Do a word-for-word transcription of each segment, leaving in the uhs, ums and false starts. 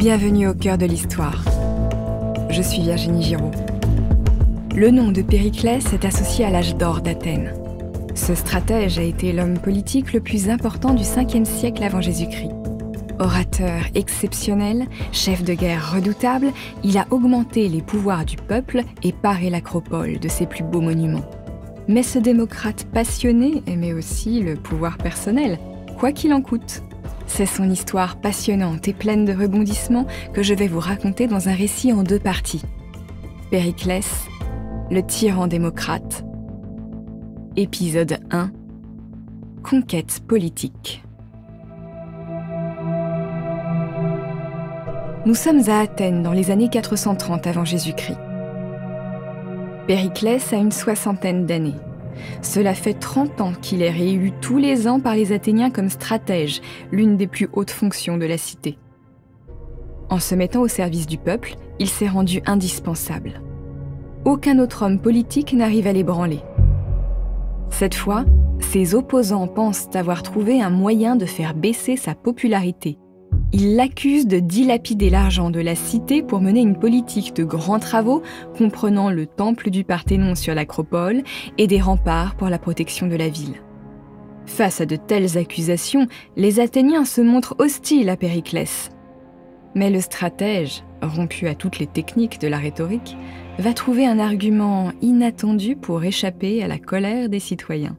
Bienvenue au cœur de l'histoire. Je suis Virginie Giraud. Le nom de Périclès est associé à l'âge d'or d'Athènes. Ce stratège a été l'homme politique le plus important du cinquième siècle avant Jésus-Christ. Orateur exceptionnel, chef de guerre redoutable, il a augmenté les pouvoirs du peuple et paré l'acropole de ses plus beaux monuments. Mais ce démocrate passionné aimait aussi le pouvoir personnel, quoi qu'il en coûte. C'est son histoire passionnante et pleine de rebondissements que je vais vous raconter dans un récit en deux parties. Périclès, le tyran démocrate. Épisode un. Conquête politique. Nous sommes à Athènes dans les années quatre cent trente avant Jésus-Christ. Périclès a une soixantaine d'années. Cela fait trente ans qu'il est réélu tous les ans par les Athéniens comme stratège, l'une des plus hautes fonctions de la cité. En se mettant au service du peuple, il s'est rendu indispensable. Aucun autre homme politique n'arrive à l'ébranler. Cette fois, ses opposants pensent avoir trouvé un moyen de faire baisser sa popularité. Ils l'accusent de dilapider l'argent de la cité pour mener une politique de grands travaux comprenant le temple du Parthénon sur l'acropole et des remparts pour la protection de la ville. Face à de telles accusations, les Athéniens se montrent hostiles à Périclès. Mais le stratège, rompu à toutes les techniques de la rhétorique, va trouver un argument inattendu pour échapper à la colère des citoyens.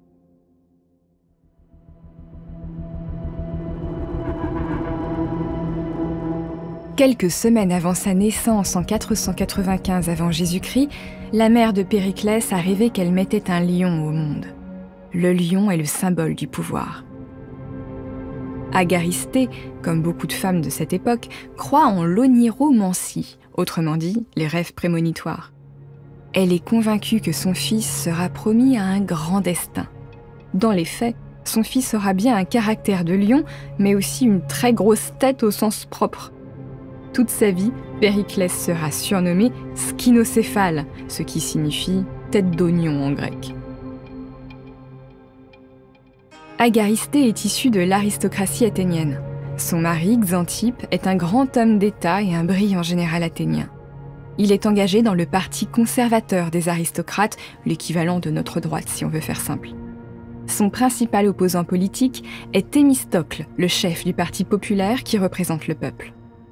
Quelques semaines avant sa naissance en quatre cent quatre-vingt-quinze avant Jésus-Christ, la mère de Périclès a rêvé qu'elle mettait un lion au monde. Le lion est le symbole du pouvoir. Agaristée, comme beaucoup de femmes de cette époque, croit en l'oniromancie, autrement dit, les rêves prémonitoires. Elle est convaincue que son fils sera promis à un grand destin. Dans les faits, son fils aura bien un caractère de lion, mais aussi une très grosse tête au sens propre. Toute sa vie, Périclès sera surnommé skynocéphale, ce qui signifie tête d'oignon en grec. Agaristée est issue de l'aristocratie athénienne. Son mari, Xanthippe, est un grand homme d'État et un brillant général athénien. Il est engagé dans le parti conservateur des aristocrates, l'équivalent de notre droite si on veut faire simple. Son principal opposant politique est Thémistocle, le chef du parti populaire qui représente le peuple.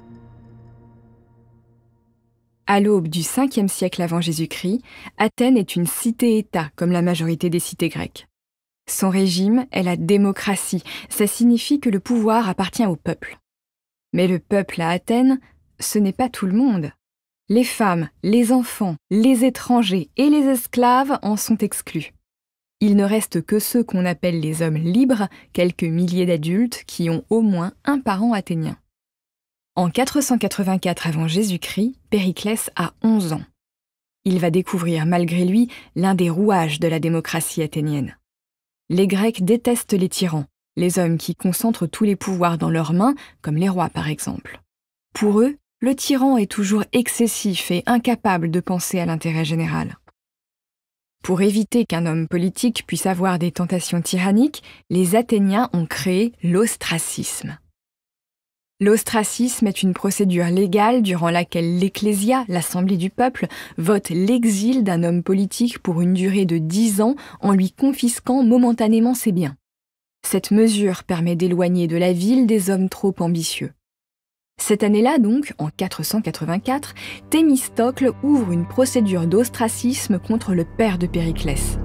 À l'aube du cinquième siècle avant Jésus-Christ, Athènes est une cité-État comme la majorité des cités grecques. Son régime est la démocratie, ça signifie que le pouvoir appartient au peuple. Mais le peuple à Athènes, ce n'est pas tout le monde. Les femmes, les enfants, les étrangers et les esclaves en sont exclus. Il ne reste que ceux qu'on appelle les hommes libres, quelques milliers d'adultes qui ont au moins un parent athénien. En quatre cent quatre-vingt-quatre avant Jésus-Christ, Périclès a onze ans. Il va découvrir malgré lui l'un des rouages de la démocratie athénienne. Les Grecs détestent les tyrans, les hommes qui concentrent tous les pouvoirs dans leurs mains, comme les rois par exemple. Pour eux, le tyran est toujours excessif et incapable de penser à l'intérêt général. Pour éviter qu'un homme politique puisse avoir des tentations tyranniques, les Athéniens ont créé l'ostracisme. L'ostracisme est une procédure légale durant laquelle l'Ecclésia, l'Assemblée du peuple, vote l'exil d'un homme politique pour une durée de dix ans en lui confisquant momentanément ses biens. Cette mesure permet d'éloigner de la ville des hommes trop ambitieux. Cette année-là donc, en quatre cent quatre-vingt-quatre, Thémistocle ouvre une procédure d'ostracisme contre le père de Périclès.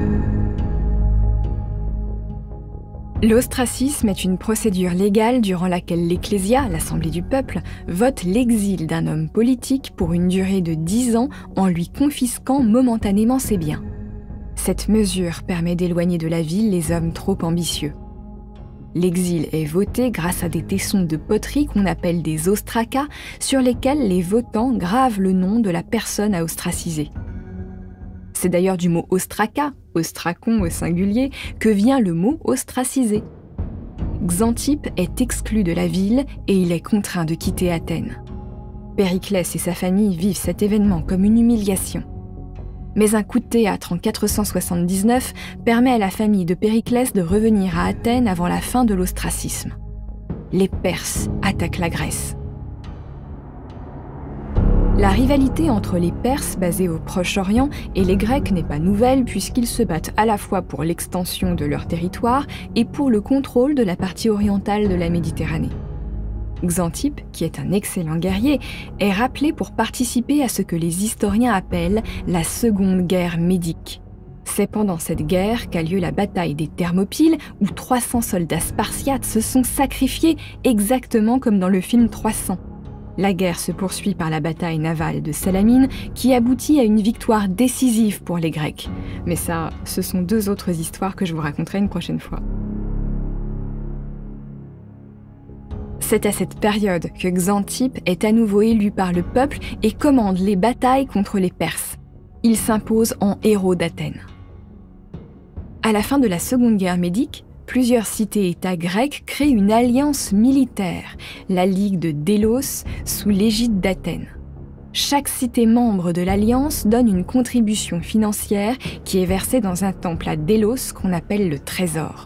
L'ostracisme est une procédure légale durant laquelle l'Ecclésia, l'Assemblée du peuple, vote l'exil d'un homme politique pour une durée de dix ans en lui confisquant momentanément ses biens. Cette mesure permet d'éloigner de la ville les hommes trop ambitieux. L'exil est voté grâce à des tessons de poterie qu'on appelle des ostracas, sur lesquels les votants gravent le nom de la personne à ostraciser. C'est d'ailleurs du mot ostraca, ostracon au singulier, que vient le mot ostracisé. Xanthippe est exclu de la ville et il est contraint de quitter Athènes. Périclès et sa famille vivent cet événement comme une humiliation. Mais un coup de théâtre en quatre cent soixante-dix-neuf permet à la famille de Périclès de revenir à Athènes avant la fin de l'ostracisme. Les Perses attaquent la Grèce. La rivalité entre les Perses basés au Proche-Orient et les Grecs n'est pas nouvelle puisqu'ils se battent à la fois pour l'extension de leur territoire et pour le contrôle de la partie orientale de la Méditerranée. Xanthippe, qui est un excellent guerrier, est rappelé pour participer à ce que les historiens appellent la Seconde Guerre médique. C'est pendant cette guerre qu'a lieu la bataille des Thermopyles où trois cents soldats spartiates se sont sacrifiés exactement comme dans le film trois cents. La guerre se poursuit par la bataille navale de Salamine qui aboutit à une victoire décisive pour les Grecs. Mais ça, ce sont deux autres histoires que je vous raconterai une prochaine fois. C'est à cette période que Xanthippe est à nouveau élu par le peuple et commande les batailles contre les Perses. Il s'impose en héros d'Athènes. À la fin de la Seconde Guerre médique, plusieurs cités-États grecques créent une alliance militaire, la Ligue de Délos, sous l'égide d'Athènes. Chaque cité membre de l'alliance donne une contribution financière qui est versée dans un temple à Délos qu'on appelle le Trésor.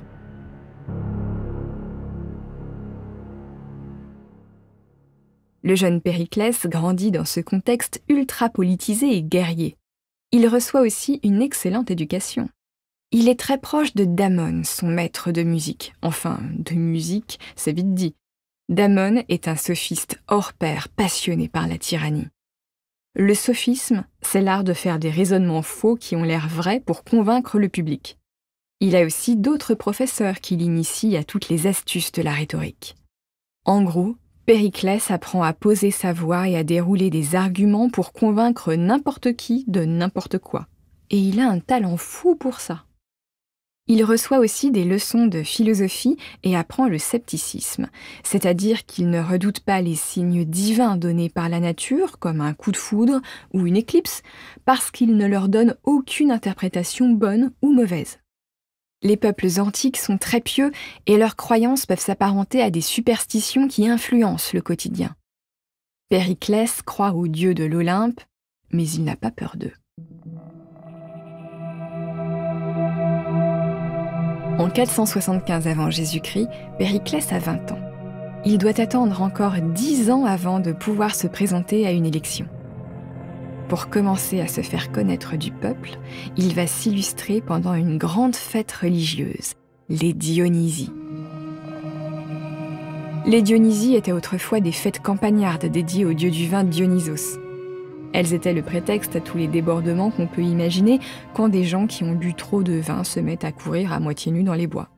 Le jeune Périclès grandit dans ce contexte ultra-politisé et guerrier. Il reçoit aussi une excellente éducation. Il est très proche de Damon, son maître de musique. Enfin, de musique, c'est vite dit. Damon est un sophiste hors pair, passionné par la tyrannie. Le sophisme, c'est l'art de faire des raisonnements faux qui ont l'air vrais pour convaincre le public. Il a aussi d'autres professeurs qui l'initient à toutes les astuces de la rhétorique. En gros, Périclès apprend à poser sa voix et à dérouler des arguments pour convaincre n'importe qui de n'importe quoi. Et il a un talent fou pour ça. Il reçoit aussi des leçons de philosophie et apprend le scepticisme, c'est-à-dire qu'il ne redoute pas les signes divins donnés par la nature, comme un coup de foudre ou une éclipse, parce qu'il ne leur donne aucune interprétation bonne ou mauvaise. Les peuples antiques sont très pieux et leurs croyances peuvent s'apparenter à des superstitions qui influencent le quotidien. Périclès croit aux dieux de l'Olympe, mais il n'a pas peur d'eux. En quatre cent soixante-quinze avant Jésus-Christ, Périclès a vingt ans. Il doit attendre encore dix ans avant de pouvoir se présenter à une élection. Pour commencer à se faire connaître du peuple, il va s'illustrer pendant une grande fête religieuse, les Dionysies. Les Dionysies étaient autrefois des fêtes campagnardes dédiées au dieu du vin Dionysos. Elles étaient le prétexte à tous les débordements qu'on peut imaginer quand des gens qui ont bu trop de vin se mettent à courir à moitié nus dans les bois.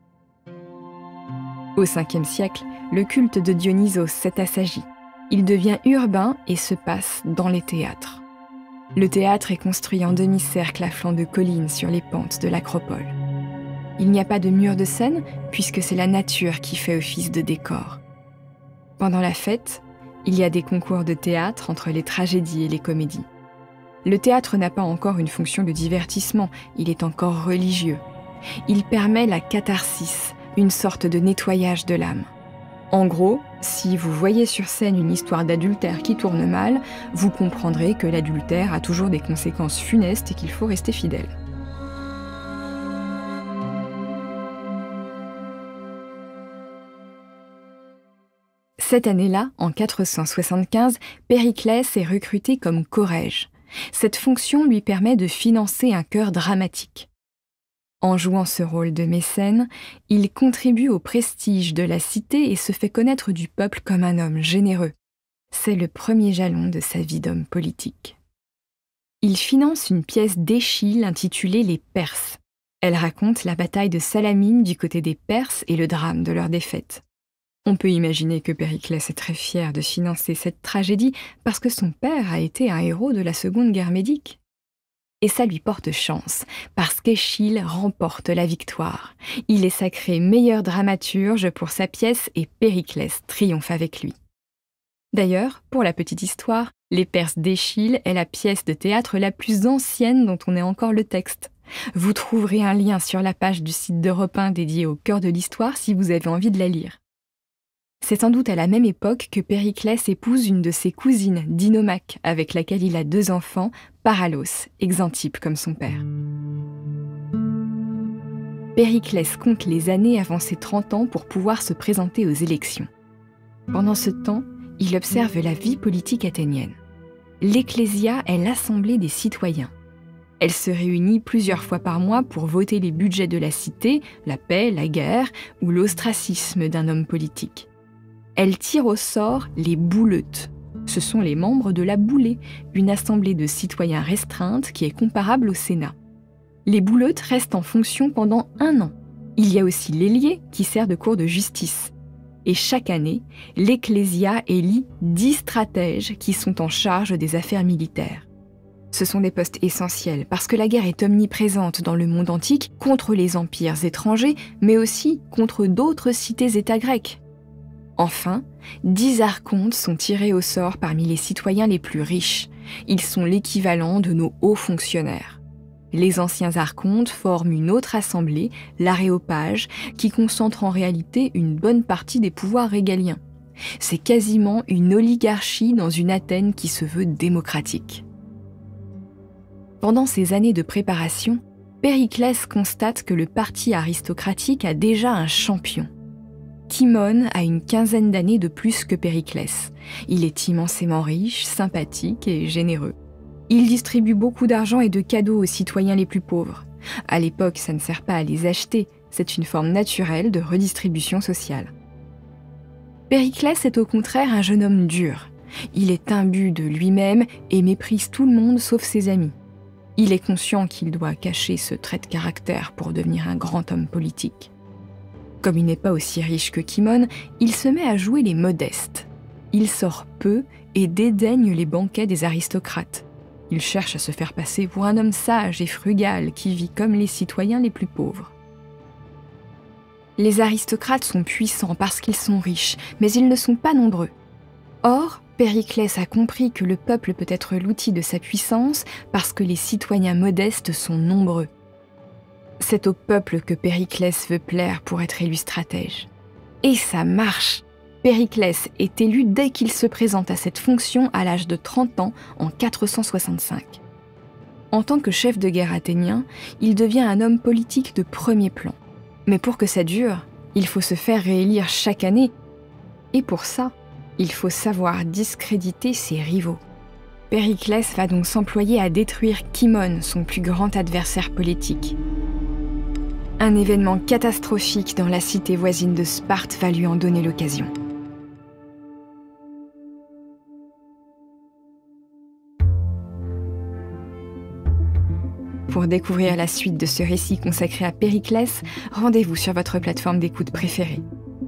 Au cinquième siècle, le culte de Dionysos s'est assagi. Il devient urbain et se passe dans les théâtres. Le théâtre est construit en demi-cercle à flanc de colline sur les pentes de l'acropole. Il n'y a pas de mur de scène puisque c'est la nature qui fait office de décor. Pendant la fête, il y a des concours de théâtre entre les tragédies et les comédies. Le théâtre n'a pas encore une fonction de divertissement, il est encore religieux. Il permet la catharsis, une sorte de nettoyage de l'âme. En gros, si vous voyez sur scène une histoire d'adultère qui tourne mal, vous comprendrez que l'adultère a toujours des conséquences funestes et qu'il faut rester fidèle. Cette année-là, en quatre cent soixante-quinze, Périclès est recruté comme chorège. Cette fonction lui permet de financer un chœur dramatique. En jouant ce rôle de mécène, il contribue au prestige de la cité et se fait connaître du peuple comme un homme généreux. C'est le premier jalon de sa vie d'homme politique. Il finance une pièce d'Échille intitulée « Les Perses ». Elle raconte la bataille de Salamine du côté des Perses et le drame de leur défaite. On peut imaginer que Périclès est très fier de financer cette tragédie parce que son père a été un héros de la Seconde Guerre médique. Et ça lui porte chance, parce qu'Échille remporte la victoire. Il est sacré meilleur dramaturge pour sa pièce et Périclès triomphe avec lui. D'ailleurs, pour la petite histoire, Les Perses d'Échille est la pièce de théâtre la plus ancienne dont on ait encore le texte. Vous trouverez un lien sur la page du site d'Europe un dédié au cœur de l'histoire si vous avez envie de la lire. C'est sans doute à la même époque que Périclès épouse une de ses cousines, Dinomaque, avec laquelle il a deux enfants, Paralos et Xanthippe comme son père. Périclès compte les années avant ses trente ans pour pouvoir se présenter aux élections. Pendant ce temps, il observe la vie politique athénienne. l'Ecclésia est l'assemblée des citoyens. Elle se réunit plusieurs fois par mois pour voter les budgets de la cité, la paix, la guerre ou l'ostracisme d'un homme politique. Elle tire au sort les bouleutes. Ce sont les membres de la boulée, une assemblée de citoyens restreinte qui est comparable au Sénat. Les bouleutes restent en fonction pendant un an. Il y a aussi l'ailier qui sert de cour de justice. Et chaque année, l'Ecclésia élit dix stratèges qui sont en charge des affaires militaires. Ce sont des postes essentiels parce que la guerre est omniprésente dans le monde antique contre les empires étrangers, mais aussi contre d'autres cités-États grecs. Enfin, dix archontes sont tirés au sort parmi les citoyens les plus riches. Ils sont l'équivalent de nos hauts fonctionnaires. Les anciens archontes forment une autre assemblée, l'aréopage, qui concentre en réalité une bonne partie des pouvoirs régaliens. C'est quasiment une oligarchie dans une Athènes qui se veut démocratique. Pendant ces années de préparation, Périclès constate que le parti aristocratique a déjà un champion. Timon a une quinzaine d'années de plus que Périclès. Il est immensément riche, sympathique et généreux. Il distribue beaucoup d'argent et de cadeaux aux citoyens les plus pauvres. À l'époque, ça ne sert pas à les acheter, c'est une forme naturelle de redistribution sociale. Périclès est au contraire un jeune homme dur. Il est imbu de lui-même et méprise tout le monde sauf ses amis. Il est conscient qu'il doit cacher ce trait de caractère pour devenir un grand homme politique. Comme il n'est pas aussi riche que Kimon, il se met à jouer les modestes. Il sort peu et dédaigne les banquets des aristocrates. Il cherche à se faire passer pour un homme sage et frugal qui vit comme les citoyens les plus pauvres. Les aristocrates sont puissants parce qu'ils sont riches, mais ils ne sont pas nombreux. Or, Périclès a compris que le peuple peut être l'outil de sa puissance parce que les citoyens modestes sont nombreux. C'est au peuple que Périclès veut plaire pour être élu stratège. Et ça marche! Périclès est élu dès qu'il se présente à cette fonction à l'âge de trente ans en quatre cent soixante-cinq. En tant que chef de guerre athénien, il devient un homme politique de premier plan. Mais pour que ça dure, il faut se faire réélire chaque année. Et pour ça, il faut savoir discréditer ses rivaux. Périclès va donc s'employer à détruire Kimon, son plus grand adversaire politique. Un événement catastrophique dans la cité voisine de Sparte va lui en donner l'occasion. Pour découvrir la suite de ce récit consacré à Périclès, rendez-vous sur votre plateforme d'écoute préférée.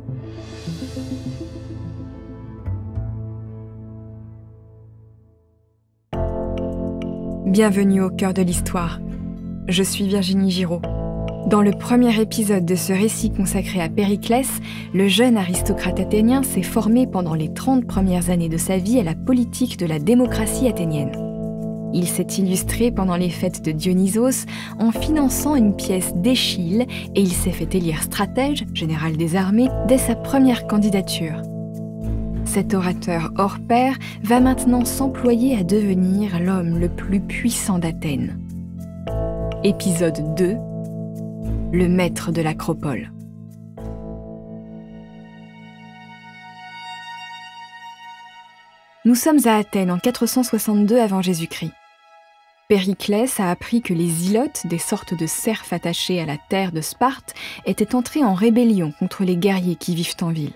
Bienvenue au cœur de l'histoire. Je suis Virginie Giraud. Dans le premier épisode de ce récit consacré à Périclès, le jeune aristocrate athénien s'est formé pendant les trente premières années de sa vie à la politique de la démocratie athénienne. Il s'est illustré pendant les fêtes de Dionysos en finançant une pièce d'Échille et il s'est fait élire stratège, général des armées, dès sa première candidature. Cet orateur hors pair va maintenant s'employer à devenir l'homme le plus puissant d'Athènes. Épisode deux. Le maître de l'acropole. Nous sommes à Athènes en quatre cent soixante-deux avant Jésus-Christ. Périclès a appris que les Ilotes, des sortes de serfs attachés à la terre de Sparte, étaient entrés en rébellion contre les guerriers qui vivent en ville.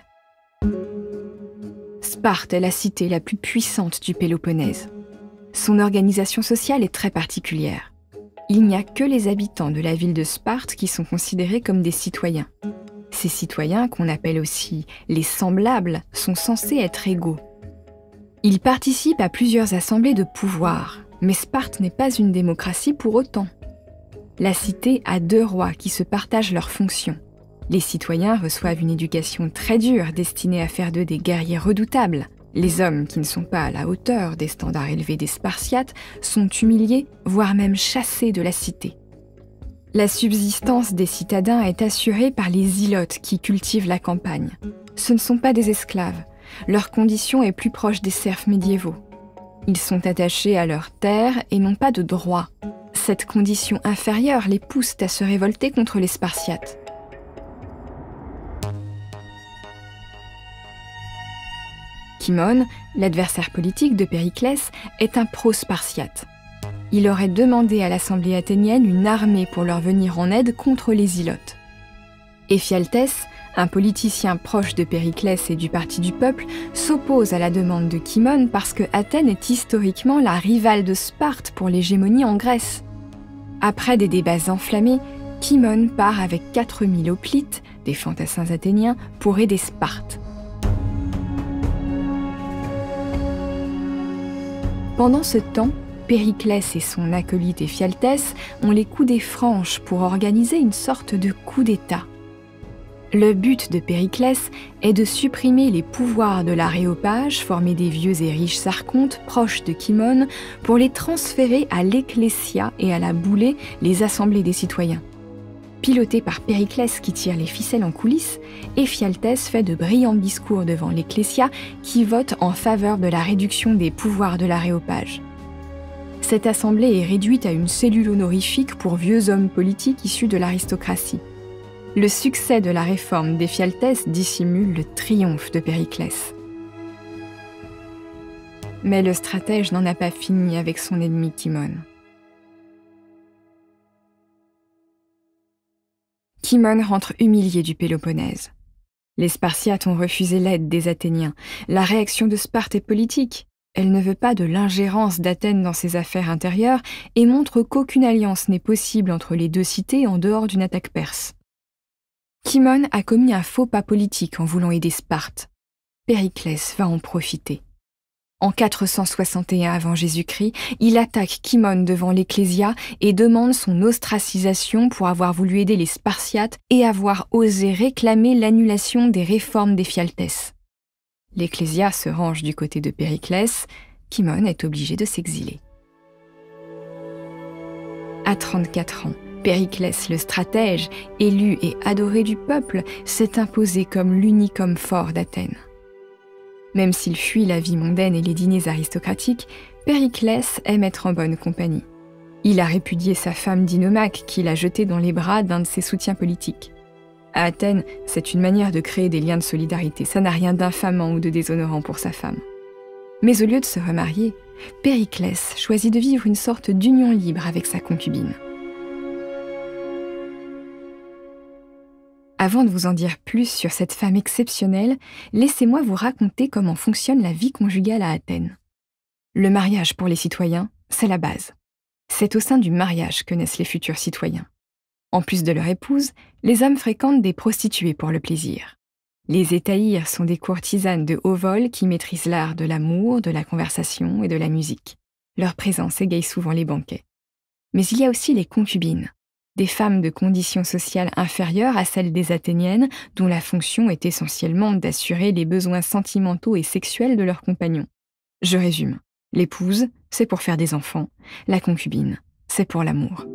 Sparte est la cité la plus puissante du Péloponnèse. Son organisation sociale est très particulière. Il n'y a que les habitants de la ville de Sparte qui sont considérés comme des citoyens. Ces citoyens, qu'on appelle aussi les semblables, sont censés être égaux. Ils participent à plusieurs assemblées de pouvoir, mais Sparte n'est pas une démocratie pour autant. La cité a deux rois qui se partagent leurs fonctions. Les citoyens reçoivent une éducation très dure destinée à faire d'eux des guerriers redoutables. Les hommes qui ne sont pas à la hauteur des standards élevés des Spartiates sont humiliés, voire même chassés de la cité. La subsistance des citadins est assurée par les Ilotes qui cultivent la campagne. Ce ne sont pas des esclaves. Leur condition est plus proche des serfs médiévaux. Ils sont attachés à leurs terres et n'ont pas de droits. Cette condition inférieure les pousse à se révolter contre les Spartiates. Cimon, l'adversaire politique de Périclès, est un pro-spartiate. Il aurait demandé à l'Assemblée athénienne une armée pour leur venir en aide contre les Ilotes. Éphialtès, un politicien proche de Périclès et du parti du peuple, s'oppose à la demande de Cimon parce que Athènes est historiquement la rivale de Sparte pour l'hégémonie en Grèce. Après des débats enflammés, Cimon part avec quatre mille hoplites, des fantassins athéniens, pour aider Sparte. Pendant ce temps, Périclès et son acolyte Éphialtès ont les coudées franches pour organiser une sorte de coup d'État. Le but de Périclès est de supprimer les pouvoirs de l'aréopage, formé des vieux et riches archontes proches de Cimon, pour les transférer à l'Ecclésia et à la Boulée, les assemblées des citoyens. Piloté par Périclès qui tire les ficelles en coulisses, Éphialtès fait de brillants discours devant l'Ecclésia qui vote en faveur de la réduction des pouvoirs de l'aréopage. Cette assemblée est réduite à une cellule honorifique pour vieux hommes politiques issus de l'aristocratie. Le succès de la réforme d'Éphialtès dissimule le triomphe de Périclès. Mais le stratège n'en a pas fini avec son ennemi Cimon. Cimon rentre humilié du Péloponnèse. Les Spartiates ont refusé l'aide des Athéniens. La réaction de Sparte est politique. Elle ne veut pas de l'ingérence d'Athènes dans ses affaires intérieures et montre qu'aucune alliance n'est possible entre les deux cités en dehors d'une attaque perse. Cimon a commis un faux pas politique en voulant aider Sparte. Périclès va en profiter. En quatre cent soixante et un avant Jésus-Christ, il attaque Cimon devant l'Ecclésia et demande son ostracisation pour avoir voulu aider les Spartiates et avoir osé réclamer l'annulation des réformes d'Éphialtès. L'Ecclésia se range du côté de Périclès, Cimon est obligé de s'exiler. À trente-quatre ans, Périclès le stratège, élu et adoré du peuple, s'est imposé comme l'unique homme fort d'Athènes. Même s'il fuit la vie mondaine et les dîners aristocratiques, Périclès aime être en bonne compagnie. Il a répudié sa femme Dinomaque qu'il a jetée dans les bras d'un de ses soutiens politiques. À Athènes, c'est une manière de créer des liens de solidarité, ça n'a rien d'infamant ou de déshonorant pour sa femme. Mais au lieu de se remarier, Périclès choisit de vivre une sorte d'union libre avec sa concubine. Avant de vous en dire plus sur cette femme exceptionnelle, laissez-moi vous raconter comment fonctionne la vie conjugale à Athènes. Le mariage pour les citoyens, c'est la base. C'est au sein du mariage que naissent les futurs citoyens. En plus de leur épouse, les hommes fréquentent des prostituées pour le plaisir. Les hétaïres sont des courtisanes de haut vol qui maîtrisent l'art de l'amour, de la conversation et de la musique. Leur présence égaye souvent les banquets. Mais il y a aussi les concubines, des femmes de conditions sociales inférieures à celles des Athéniennes, dont la fonction est essentiellement d'assurer les besoins sentimentaux et sexuels de leurs compagnons. Je résume. L'épouse, c'est pour faire des enfants. La concubine, c'est pour l'amour.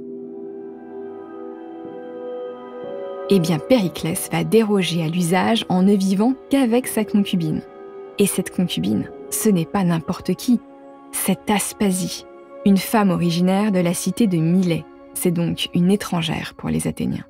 Eh bien, Périclès va déroger à l'usage en ne vivant qu'avec sa concubine. Et cette concubine, ce n'est pas n'importe qui, c'est Aspasie, une femme originaire de la cité de Milet. C'est donc une étrangère pour les Athéniens.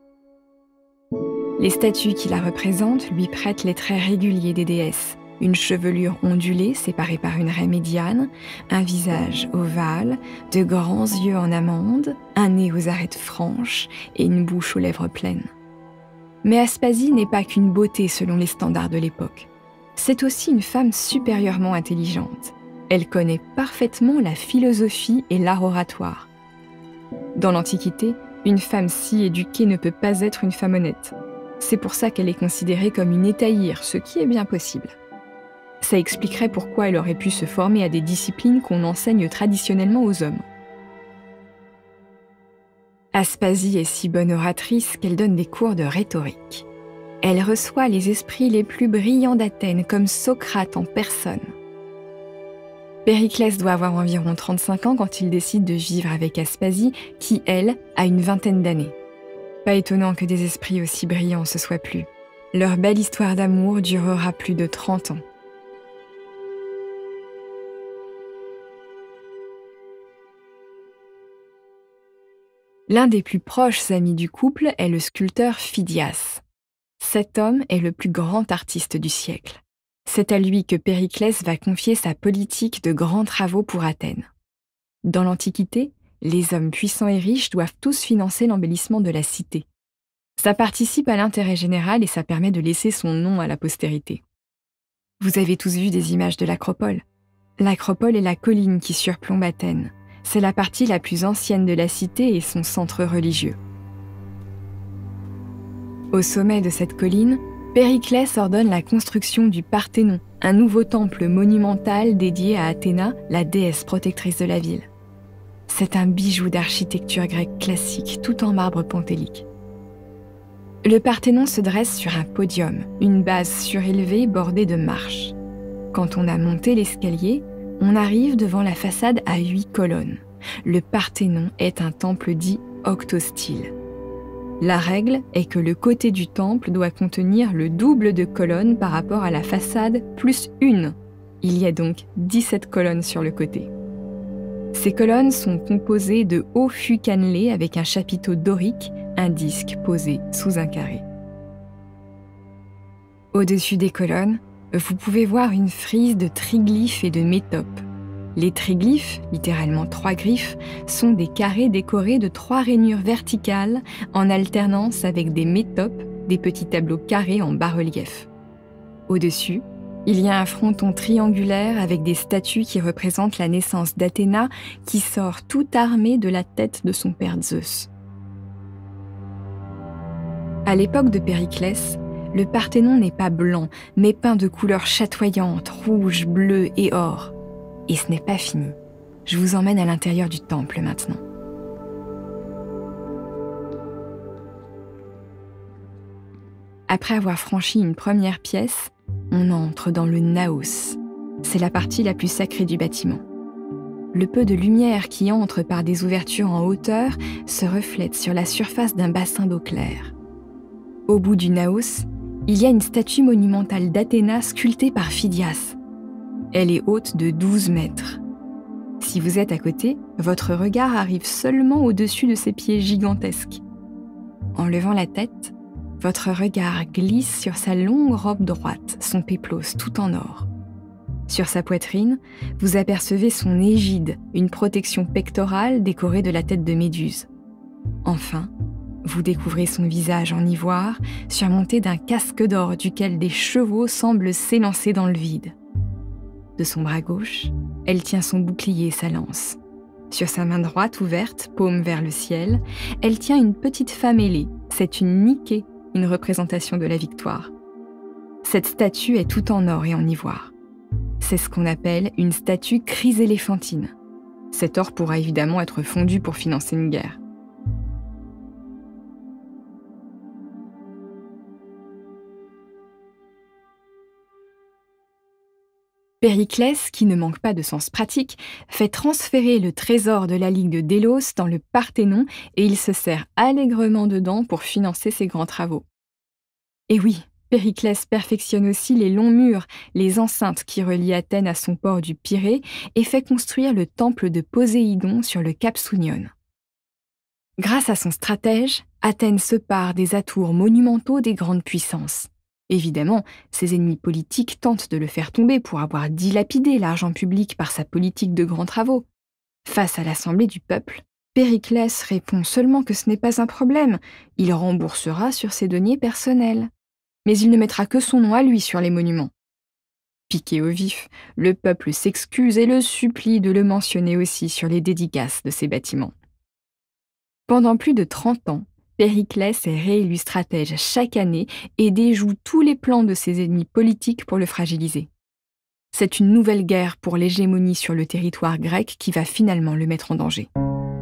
Les statues qui la représentent lui prêtent les traits réguliers des déesses. Une chevelure ondulée séparée par une raie médiane, un visage ovale, de grands yeux en amande, un nez aux arêtes franches et une bouche aux lèvres pleines. Mais Aspasie n'est pas qu'une beauté selon les standards de l'époque. C'est aussi une femme supérieurement intelligente. Elle connaît parfaitement la philosophie et l'art oratoire. Dans l'Antiquité, une femme si éduquée ne peut pas être une femme honnête. C'est pour ça qu'elle est considérée comme une hétaïre, ce qui est bien possible. Ça expliquerait pourquoi elle aurait pu se former à des disciplines qu'on enseigne traditionnellement aux hommes. Aspasie est si bonne oratrice qu'elle donne des cours de rhétorique. Elle reçoit les esprits les plus brillants d'Athènes, comme Socrate en personne. Périclès doit avoir environ trente-cinq ans quand il décide de vivre avec Aspasie, qui, elle, a une vingtaine d'années. Pas étonnant que des esprits aussi brillants se soient plu. Leur belle histoire d'amour durera plus de trente ans. L'un des plus proches amis du couple est le sculpteur Phidias. Cet homme est le plus grand artiste du siècle. C'est à lui que Périclès va confier sa politique de grands travaux pour Athènes. Dans l'Antiquité, les hommes puissants et riches doivent tous financer l'embellissement de la cité. Ça participe à l'intérêt général et ça permet de laisser son nom à la postérité. Vous avez tous vu des images de l'Acropole. L'Acropole est la colline qui surplombe Athènes. C'est la partie la plus ancienne de la cité et son centre religieux. Au sommet de cette colline, Périclès ordonne la construction du Parthénon, un nouveau temple monumental dédié à Athéna, la déesse protectrice de la ville. C'est un bijou d'architecture grecque classique, tout en marbre pentélique. Le Parthénon se dresse sur un podium, une base surélevée bordée de marches. Quand on a monté l'escalier, on arrive devant la façade à huit colonnes. Le Parthénon est un temple dit octostyle. La règle est que le côté du temple doit contenir le double de colonnes par rapport à la façade plus une. Il y a donc dix-sept colonnes sur le côté. Ces colonnes sont composées de hauts fûts cannelés avec un chapiteau dorique, un disque posé sous un carré. Au-dessus des colonnes, vous pouvez voir une frise de triglyphes et de métopes. Les triglyphes, littéralement trois griffes, sont des carrés décorés de trois rainures verticales en alternance avec des métopes, des petits tableaux carrés en bas-relief. Au-dessus, il y a un fronton triangulaire avec des statues qui représentent la naissance d'Athéna qui sort tout armée de la tête de son père Zeus. À l'époque de Périclès, le Parthénon n'est pas blanc, mais peint de couleurs chatoyantes, rouge, bleu et or. Et ce n'est pas fini. Je vous emmène à l'intérieur du temple maintenant. Après avoir franchi une première pièce, on entre dans le naos. C'est la partie la plus sacrée du bâtiment. Le peu de lumière qui entre par des ouvertures en hauteur se reflète sur la surface d'un bassin d'eau claire. Au bout du naos, il y a une statue monumentale d'Athéna sculptée par Phidias. Elle est haute de douze mètres. Si vous êtes à côté, votre regard arrive seulement au-dessus de ses pieds gigantesques. En levant la tête, votre regard glisse sur sa longue robe droite, son péplos tout en or. Sur sa poitrine, vous apercevez son égide, une protection pectorale décorée de la tête de Méduse. Enfin, vous découvrez son visage en ivoire, surmonté d'un casque d'or duquel des chevaux semblent s'élancer dans le vide. De son bras gauche, elle tient son bouclier et sa lance. Sur sa main droite ouverte, paume vers le ciel, elle tient une petite femme ailée. C'est une Niké, une représentation de la victoire. Cette statue est tout en or et en ivoire. C'est ce qu'on appelle une statue chryséléphantine. Cet or pourra évidemment être fondu pour financer une guerre. Périclès, qui ne manque pas de sens pratique, fait transférer le trésor de la Ligue de Délos dans le Parthénon et il se sert allègrement dedans pour financer ses grands travaux. Et oui, Périclès perfectionne aussi les longs murs, les enceintes qui relient Athènes à son port du Pirée et fait construire le temple de Poséidon sur le cap Sounion. Grâce à son stratège, Athènes se pare des atours monumentaux des grandes puissances. Évidemment, ses ennemis politiques tentent de le faire tomber pour avoir dilapidé l'argent public par sa politique de grands travaux. Face à l'assemblée du peuple, Périclès répond seulement que ce n'est pas un problème, il remboursera sur ses deniers personnels. Mais il ne mettra que son nom à lui sur les monuments. Piqué au vif, le peuple s'excuse et le supplie de le mentionner aussi sur les dédicaces de ses bâtiments. Pendant plus de trente ans, Périclès est réélu stratège chaque année et déjoue tous les plans de ses ennemis politiques pour le fragiliser. C'est une nouvelle guerre pour l'hégémonie sur le territoire grec qui va finalement le mettre en danger.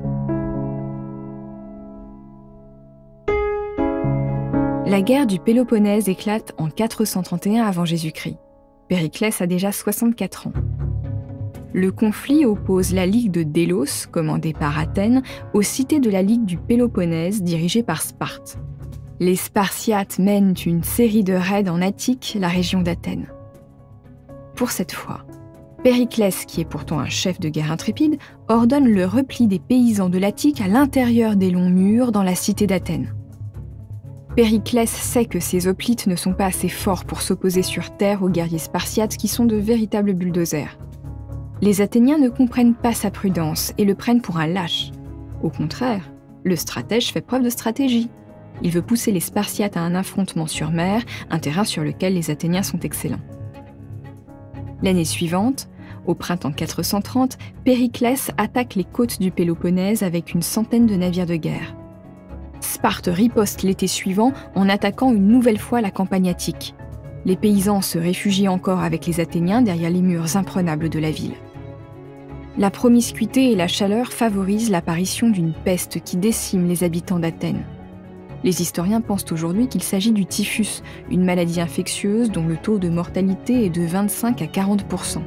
La guerre du Péloponnèse éclate en quatre cent trente et un avant Jésus-Christ. Périclès a déjà soixante-quatre ans. Le conflit oppose la Ligue de Délos, commandée par Athènes, aux cités de la Ligue du Péloponnèse, dirigée par Sparte. Les Spartiates mènent une série de raids en Attique, la région d'Athènes. Pour cette fois, Périclès, qui est pourtant un chef de guerre intrépide, ordonne le repli des paysans de l'Attique à l'intérieur des longs murs dans la cité d'Athènes. Périclès sait que ses hoplites ne sont pas assez forts pour s'opposer sur terre aux guerriers spartiates qui sont de véritables bulldozers. Les Athéniens ne comprennent pas sa prudence et le prennent pour un lâche. Au contraire, le stratège fait preuve de stratégie. Il veut pousser les Spartiates à un affrontement sur mer, un terrain sur lequel les Athéniens sont excellents. L'année suivante, au printemps quatre cent trente, Périclès attaque les côtes du Péloponnèse avec une centaine de navires de guerre. Sparte riposte l'été suivant en attaquant une nouvelle fois la campagne attique. Les paysans se réfugient encore avec les Athéniens derrière les murs imprenables de la ville. La promiscuité et la chaleur favorisent l'apparition d'une peste qui décime les habitants d'Athènes. Les historiens pensent aujourd'hui qu'il s'agit du typhus, une maladie infectieuse dont le taux de mortalité est de vingt-cinq à quarante pour cent.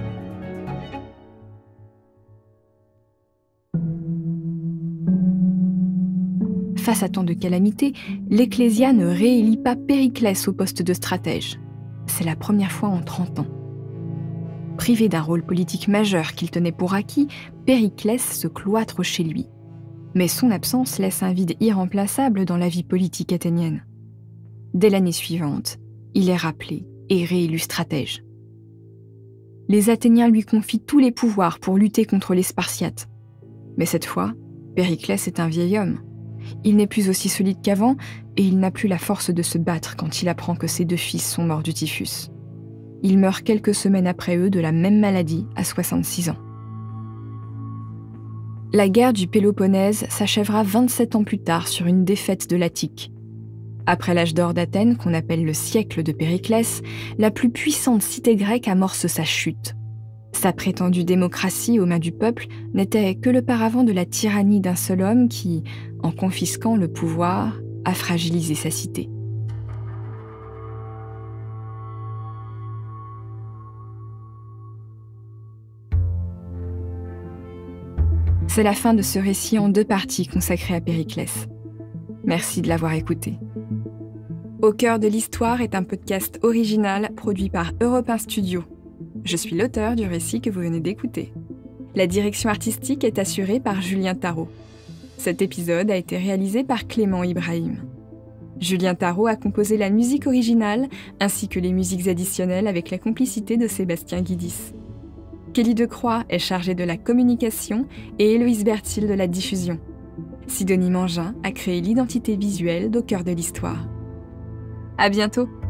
Face à tant de calamités, l'Ecclésia ne réélit pas Périclès au poste de stratège. C'est la première fois en trente ans. Privé d'un rôle politique majeur qu'il tenait pour acquis, Périclès se cloître chez lui. Mais son absence laisse un vide irremplaçable dans la vie politique athénienne. Dès l'année suivante, il est rappelé et réélu stratège. Les Athéniens lui confient tous les pouvoirs pour lutter contre les Spartiates. Mais cette fois, Périclès est un vieil homme. Il n'est plus aussi solide qu'avant et il n'a plus la force de se battre quand il apprend que ses deux fils sont morts du typhus. Il meurt quelques semaines après eux de la même maladie à soixante-six ans. La guerre du Péloponnèse s'achèvera vingt-sept ans plus tard sur une défaite de l'Attique. Après l'âge d'or d'Athènes, qu'on appelle le siècle de Périclès, la plus puissante cité grecque amorce sa chute. Sa prétendue démocratie aux mains du peuple n'était que le paravent de la tyrannie d'un seul homme qui, en confisquant le pouvoir, a fragilisé sa cité. C'est la fin de ce récit en deux parties consacré à Périclès. Merci de l'avoir écouté. Au cœur de l'histoire est un podcast original produit par Europe un Studio. Je suis l'auteur du récit que vous venez d'écouter. La direction artistique est assurée par Julien Tarot. Cet épisode a été réalisé par Clément Ibrahim. Julien Tarot a composé la musique originale ainsi que les musiques additionnelles avec la complicité de Sébastien Guidis. Kelly Decroix est chargée de la communication et Héloïse Bertil de la diffusion. Sidonie Mangin a créé l'identité visuelle d'Au cœur de l'histoire. À bientôt!